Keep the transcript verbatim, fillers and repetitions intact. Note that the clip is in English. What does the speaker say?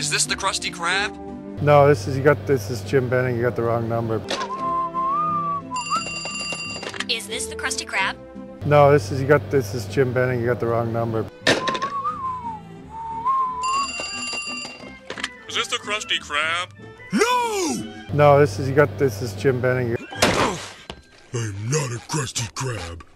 Is this the Krusty Krab? No, this is you got this is Jim Benning. You got the wrong number. Is this the Krusty Krab? No, this is you got this is Jim Benning. You got the wrong number. Is this the Krusty Krab? No! No, this is you got this is Jim Benning. I'm not a Krusty Krab.